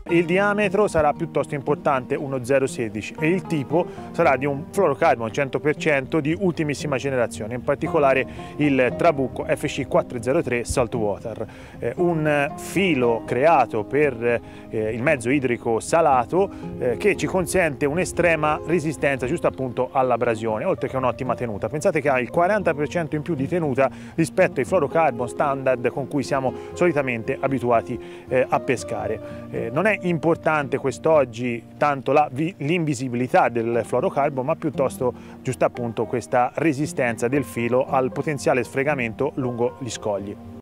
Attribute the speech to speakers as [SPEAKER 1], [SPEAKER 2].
[SPEAKER 1] Il diametro sarà piuttosto importante, 1,016, e il tipo sarà di un fluorocarbon 100% di ultimissima generazione, in particolare il Trabucco FC403 Saltwater, un filo creato per il mezzo idrico salato che ci consente un'estrema resistenza giusto appunto all'abrasione, oltre che un'ottima tenuta. Pensate che ha il 40% in più di tenuta rispetto ai fluorocarbon standard con cui siamo solitamente abituati a pescare. Non è importante quest'oggi tanto l'invisibilità del fluorocarbon, ma piuttosto giusto appunto questa resistenza del filo al potenziale sfregamento lungo gli scogli.